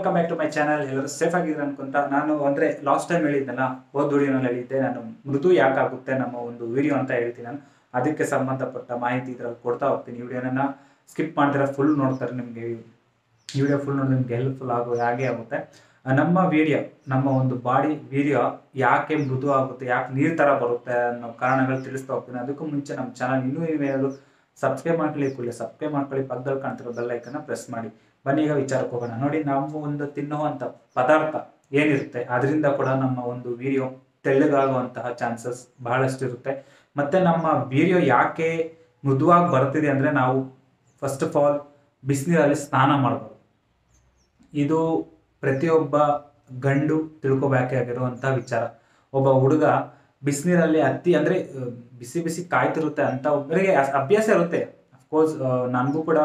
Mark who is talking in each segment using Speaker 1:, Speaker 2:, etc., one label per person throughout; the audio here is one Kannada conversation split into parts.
Speaker 1: Welcome back to my channel. ಎಲ್ಲರೂ ಸೇಫ್ ಆಗಿದ್ರೆ ಅನ್ಕೊಂತ ನಾನು ಅಂದ್ರೆ ಲಾಸ್ಟ್ ಟೈಮ್ ಹೇಳಿದ್ನಲ್ಲ, ಹೋದ ವಿಡಿಯೋನಲ್ಲಿ ಹೇಳಿದ್ದೆ ನಾನು ಮೃದು ಯಾಕಾಗುತ್ತೆ ನಮ್ಮ ಒಂದು ವಿಡಿಯೋ ಅಂತ ಹೇಳ್ತೀನಿ. ನಾನು ಅದಕ್ಕೆ ಸಂಬಂಧಪಟ್ಟ ಮಾಹಿತಿ ಇದ್ರಲ್ಲಿ ಕೊಡ್ತಾ ಹೋಗ್ತೀನಿ. ವಿಡಿಯೋನ ಸ್ಕಿಪ್ ಮಾಡ್ತೀರಾ, ಫುಲ್ ನೋಡ್ತಾರೆ. ನಿಮಗೆ ವಿಡಿಯೋ ಫುಲ್ ನೋಡಿ ನಿಮ್ಗೆ ಹೆಲ್ಪ್ಫುಲ್ ಹಾಗೆ ಆಗುತ್ತೆ. ನಮ್ಮ ವಿಡಿಯೋ, ನಮ್ಮ ಒಂದು ಬಾಡಿ ವಿಡಿಯೋ ಯಾಕೆ ಮೃದು ಆಗುತ್ತೆ, ಯಾಕೆ ನೀರು ಥರ ಬರುತ್ತೆ ಅನ್ನೋ ಕಾರಣಗಳು ತಿಳಿಸ್ತಾ ಹೋಗ್ತೀನಿ. ಅದಕ್ಕೂ ಮುಂಚೆ ನಮ್ಮ ಚಾನಲ್ ಇನ್ನೂ ನೀವೇನಾದ್ರು ಸಬ್ಸ್ಕ್ರೈಬ್ ಮಾಡ್ಕೊಳ್ಳಿ, ಪಕ್ಕದಲ್ಲಿ ಕಾಣ್ತಿರೋ ಬೆಲ್ ಐಕನ್ನ ಪ್ರೆಸ್ ಮಾಡಿ. ಬನ್ನಿ ಈಗ ವಿಚಾರಕ್ಕೆ ಹೋಗೋಣ. ನೋಡಿ, ನಾವು ಒಂದು ತಿನ್ನುವಂಥ ಪದಾರ್ಥ ಏನಿರುತ್ತೆ ಅದರಿಂದ ಕೂಡ ನಮ್ಮ ಒಂದು ವಿಡಿಯೋ ತೆಳ್ಳಗಾಗುವಂತಹ ಚಾನ್ಸಸ್ ಬಹಳಷ್ಟು ಇರುತ್ತೆ. ಮತ್ತೆ ನಮ್ಮ ವಿಡಿಯೋ ಯಾಕೆ ಮೃದುವಾಗಿ ಬರ್ತಿದೆ ಅಂದರೆ, ನಾವು ಫಸ್ಟ್ ಆಫ್ ಆಲ್ ಬಿಸಿನೀರಲ್ಲಿ ಸ್ನಾನ ಮಾಡ್ಬೋದು. ಇದು ಪ್ರತಿಯೊಬ್ಬ ಗಂಡು ತಿಳ್ಕೊಬೇಕಾಗಿರುವಂತಹ ವಿಚಾರ. ಒಬ್ಬ ಹುಡುಗ ಬಿಸಿನೀರಲ್ಲಿ ಅಂದರೆ ಬಿಸಿ ಬಿಸಿ ಕಾಯ್ತಿರುತ್ತೆ ಅಂತ ಒಬ್ಬರಿಗೆ ಅಭ್ಯಾಸ ಇರುತ್ತೆ. ಅಫ್ಕೋರ್ಸ್ ನನಗೂ ಕೂಡ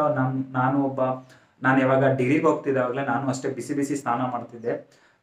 Speaker 1: ನಾನು ಯಾವಾಗ ಡಿಗ್ರಿಗೆ ಹೋಗ್ತಿದ್ದಾಗಲೇ ನಾನು ಅಷ್ಟೇ ಬಿಸಿ ಬಿಸಿ ಸ್ನಾನ ಮಾಡ್ತಿದ್ದೆ.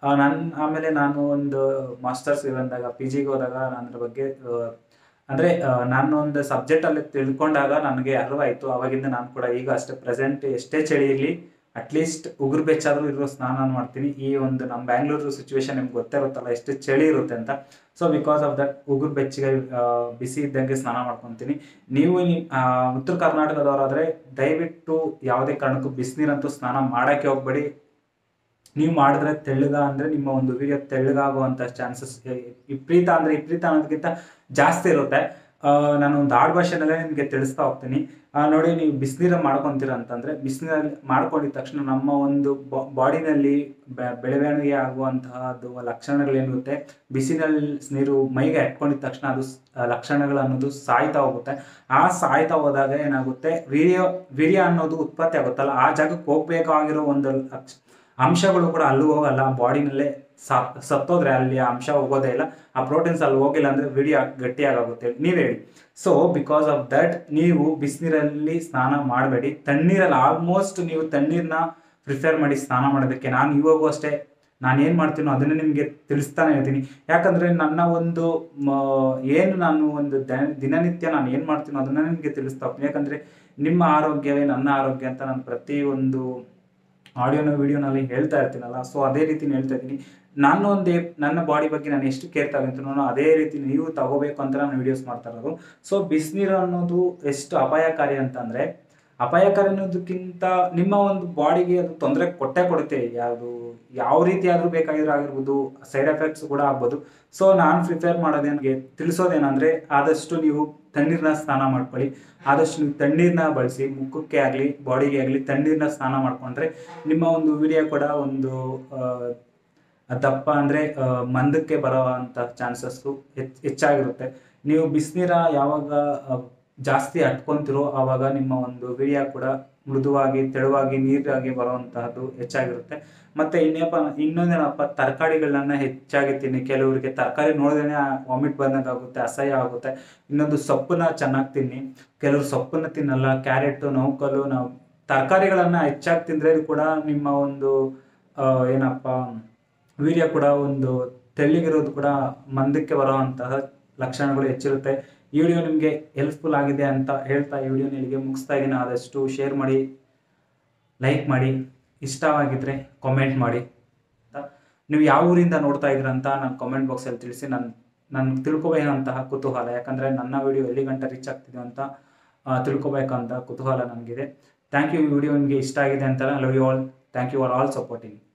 Speaker 1: ಆಮೇಲೆ ನಾನು ಒಂದು ಮಾಸ್ಟರ್ಸ್ ಬಂದಾಗ PGಗೆ ಹೋದಾಗ ಅದ್ರ ಬಗ್ಗೆ ಅಂದರೆ ನಾನು ಒಂದು ಸಬ್ಜೆಕ್ಟಲ್ಲಿ ತಿಳ್ಕೊಂಡಾಗ ನನಗೆ ಅರಿವಾಯಿತು. ಆವಾಗಿಂದ ನಾನು ಕೂಡ ಈಗ ಅಷ್ಟೇ ಪ್ರೆಸೆಂಟ್ ಎಷ್ಟೇ ಚಳಿ ಇರಲಿ ಅಟ್ಲೀಸ್ಟ್ ಉಗುರು ಬೆಚ್ಚಾದರೂ ಇರೋ ಸ್ನಾನ ಮಾಡ್ತೀನಿ. ಈ ಒಂದು ನಮ್ಮ ಬ್ಯಾಂಗ್ಳೂರು ಸಿಚುವೇಶನ್ ನಿಮ್ಗೆ ಗೊತ್ತಿರುತ್ತಲ್ಲ, ಎಷ್ಟು ಚಳಿ ಇರುತ್ತೆ ಅಂತ. ಸೊ ಬಿಕಾಸ್ ಆಫ್ ದಟ್ ಉಗುರು ಬೆಚ್ಚಗೆ ಬಿಸಿ ಇದ್ದಂಗೆ ಸ್ನಾನ ಮಾಡ್ಕೊತೀನಿ. ನೀವು ಉತ್ತರ ಕರ್ನಾಟಕದವರಾದರೆ ದಯವಿಟ್ಟು ಯಾವುದೇ ಕಾರಣಕ್ಕೂ ಬಿಸಿನೀರಂತೂ ಸ್ನಾನ ಮಾಡೋಕ್ಕೆ ಹೋಗ್ಬೇಡಿ. ನೀವು ಮಾಡಿದ್ರೆ ಅಂದರೆ ನಿಮ್ಮ ಒಂದು ವಿಡಿಯೋ ತೆಳ್ಳಗಾಗುವಂಥ ಚಾನ್ಸಸ್ ವಿಪರೀತ ಅನ್ನೋದಕ್ಕಿಂತ ಜಾಸ್ತಿ ಇರುತ್ತೆ. ನಾನು ಒಂದು ಆಡ್ ಭಾಷೆನಲ್ಲೇ ನಿಮಗೆ ತಿಳಿಸ್ತಾ ಹೋಗ್ತೀನಿ. ನೋಡಿ, ನೀವು ಬಿಸಿನೀರಲ್ಲಿ ಮಾಡ್ಕೊತೀರ ಅಂತಂದರೆ, ಬಿಸಿನೀರಲ್ಲಿ ಮಾಡ್ಕೊಂಡಿದ ತಕ್ಷಣ ನಮ್ಮ ಒಂದು ಬಾಡಿನಲ್ಲಿ ಬೆಳವಣಿಗೆ ಆಗುವಂತಹದ್ದು ಲಕ್ಷಣಗಳೇನಿರುತ್ತೆ, ಬಿಸಿನಲ್ಲಿ ನೀರು ಮೈಗೆ ಹಟ್ಕೊಂಡಿದ ತಕ್ಷಣ ಅದು ಲಕ್ಷಣಗಳು ಅನ್ನೋದು ಸಾಯ್ತಾ ಹೋಗುತ್ತೆ. ಆ ಸಾಯ್ತಾ ಹೋದಾಗ ಏನಾಗುತ್ತೆ, ವೀರ್ಯ ಅನ್ನೋದು ಉತ್ಪತ್ತಿ ಆಗುತ್ತಲ್ಲ, ಆ ಜಾಗಕ್ಕೆ ಹೋಗ್ಬೇಕಾಗಿರೋ ಒಂದು ಅಂಶಗಳು ಕೂಡ ಅಲ್ಲೂ ಹೋಗಲ್ಲ. ಬಾಡಿನಲ್ಲೇ ಸತ್ತೋದ್ರೆ ಅಲ್ಲಿ ಆ ಅಂಶ ಹೋಗೋದೇ ಇಲ್ಲ. ಆ ಪ್ರೋಟೀನ್ಸ್ ಅಲ್ಲಿ ಹೋಗಿಲ್ಲ ಅಂದರೆ ವಿಡಿಯೋ ಗಟ್ಟಿಯಾಗುತ್ತೆ. ನೀವು ಹೇಳಿ. ಸೊ ಬಿಕಾಸ್ ಆಫ್ ದಟ್ ನೀವು ಬಿಸಿನೀರಲ್ಲಿ ಸ್ನಾನ ಮಾಡಬೇಡಿ. ತಣ್ಣೀರಲ್ಲಿ ಆಲ್ಮೋಸ್ಟ್ ನೀವು ತಣ್ಣೀರನ್ನ ಪ್ರಿಫೇರ್ ಮಾಡಿ ಸ್ನಾನ ಮಾಡೋದಕ್ಕೆ. ನಾನು ಇವಾಗೂ ಅಷ್ಟೇ, ನಾನು ಏನು ಮಾಡ್ತೀನೋ ಅದನ್ನೇ ನಿಮಗೆ ತಿಳಿಸ್ತಾನೆ ಇರ್ತೀನಿ. ಯಾಕಂದರೆ ನನ್ನ ಒಂದು ನಾನು ಒಂದು ದಿನನಿತ್ಯ ನಾನು ಏನು ಮಾಡ್ತೀನೋ ಅದನ್ನೇ ನಿಮಗೆ ತಿಳಿಸ್ತಾ ಹೋಗ್ತೀನಿ. ಯಾಕಂದರೆ ನಿಮ್ಮ ಆರೋಗ್ಯವೇ ನನ್ನ ಆರೋಗ್ಯ ಅಂತ ನಾನು ಪ್ರತಿಯೊಂದು ವಿಡಿಯೋನಲ್ಲಿ ಹೇಳ್ತಾ ಇರ್ತೀನಲ್ಲ. ಸೊ ಅದೇ ರೀತಿ ಹೇಳ್ತಾ ಇದ್ದೀನಿ. ನಾನು ನನ್ನ ಬಾಡಿ ಬಗ್ಗೆ ನಾನು ಎಷ್ಟು ಕೇರ್ ತಗೊಂತೀನೋ ಅದೇ ರೀತಿ ನೀವು ತಗೋಬೇಕು ಅಂತ ನಾನು ವಿಡಿಯೋಸ್ ಮಾಡ್ತಾ ಇರೋದು. ಸೊ ಬಿಸಿನೀರು ಅನ್ನೋದು ಎಷ್ಟು ಅಪಾಯಕಾರಿ ಅಂತಂದರೆ, ಅಪಾಯಕಾರಿ ಅನ್ನೋದಕ್ಕಿಂತ ನಿಮ್ಮ ಒಂದು ಬಾಡಿಗೆ ಅದು ತೊಂದರೆ ಕೊಡುತ್ತೆ. ಯಾವ ರೀತಿ ಆದರೂ ಬೇಕಾಗಿರೋ ಆಗಿರ್ಬೋದು, ಸೈಡ್ ಎಫೆಕ್ಟ್ಸ್ ಕೂಡ ಆಗ್ಬೋದು. ಸೊ ನಾನು ಪ್ರಿಫೇರ್ ನನಗೆ ತಿಳಿಸೋದೇನೆಂದರೆ, ಆದಷ್ಟು ನೀವು ತಣ್ಣೀರನ್ನ ಸ್ನಾನ ಮಾಡ್ಕೊಳ್ಳಿ. ಆದಷ್ಟು ನೀವು ತಣ್ಣೀರನ್ನ ಬಳಸಿ, ಮುಖಕ್ಕೆ ಆಗಲಿ ಬಾಡಿಗೆ ಆಗಲಿ ತಣ್ಣೀರನ್ನ ಸ್ನಾನ ಮಾಡ್ಕೊಂಡ್ರೆ ನಿಮ್ಮ ಒಂದು ವಿಡಿಯೋ ಕೂಡ ಒಂದು ದಪ್ಪ ಅಂದರೆ ಮಂದಕ್ಕೆ ಬರೋವಂಥ ಚಾನ್ಸಸ್ಸು ಹೆಚ್ಚಾಗಿರುತ್ತೆ. ನೀವು ಬಿಸಿನೀರ ಯಾವಾಗ ಜಾಸ್ತಿ ಹಟ್ಕೊತಿರೋ ಆವಾಗ ನಿಮ್ಮ ಒಂದು ವಿಡಿಯೋ ಕೂಡ ಮೃದುವಾಗಿ ತೆಳುವಾಗಿ ನೀರಾಗಿ ಬರುವಂತಹದ್ದು ಹೆಚ್ಚಾಗಿರುತ್ತೆ. ಮತ್ತೆ ಇನ್ನೊಂದೇನಪ್ಪ, ತರಕಾರಿಗಳನ್ನ ಹೆಚ್ಚಾಗಿ ತಿನ್ನಿ. ಕೆಲವರಿಗೆ ತರಕಾರಿ ನೋಡಿದ್ರೆ ವಾಮಿಟ್ ಬಂದಂಗಾಗುತ್ತೆ, ಅಸಹ್ಯ ಆಗುತ್ತೆ. ಇನ್ನೊಂದು ಸೊಪ್ಪನ್ನ ಚೆನ್ನಾಗಿ ತಿನ್ನಿ. ಕೆಲವರು ಸೊಪ್ಪನ್ನ ತಿನ್ನಲ್ಲ. ಕ್ಯಾರೆಟು, ನೌಕಲು, ನಾವು ತರಕಾರಿಗಳನ್ನ ಹೆಚ್ಚಾಗಿ ತಿಂದರೆ ಕೂಡ ನಿಮ್ಮ ಒಂದು ವಿಡಿಯೋ ಕೂಡ ಒಂದು ತೆಳ್ಳಿಗಿರೋದು ಕೂಡ ಮಂದಕ್ಕೆ ಬರುವಂತಹ ಲಕ್ಷಣಗಳು ಹೆಚ್ಚಿರುತ್ತೆ. ಈ ವಿಡಿಯೋ ನಿಮಗೆ ಹೆಲ್ಪ್ಫುಲ್ ಆಗಿದೆ ಅಂತ ಹೇಳ್ತಾ ಈ ವಿಡಿಯೋನ ಇಲ್ಲಿಗೆ ಮುಗಿಸ್ತಾ ಇದ್ದೀನಿ. ಆದಷ್ಟು ಶೇರ್ ಮಾಡಿ, ಲೈಕ್ ಮಾಡಿ, ಇಷ್ಟವಾಗಿದ್ದರೆ ಕಾಮೆಂಟ್ ಮಾಡಿ. ನೀವು ಯಾವ ಊರಿಂದ ನೋಡ್ತಾ ಇದ್ದೀರ ಅಂತ ನಾನು ಕಾಮೆಂಟ್ ಬಾಕ್ಸಲ್ಲಿ ತಿಳಿಸಿ. ನಾನು ತಿಳ್ಕೊಬೇಕಂತಹ ಕುತೂಹಲ, ಯಾಕಂದರೆ ನನ್ನ ವಿಡಿಯೋ ಎಲ್ಲಿ ಗಂಟೆ ರೀಚ್ ಆಗ್ತಿದೆ ಅಂತ ತಿಳ್ಕೊಬೇಕಂತ ಕುತೂಹಲ ನನಗಿದೆ. Thank you. ಈ ವಿಡಿಯೋ ನಿಮಗೆ ಇಷ್ಟ ಆಗಿದೆ ಅಂತ. Love you all. Thank you for all supporting.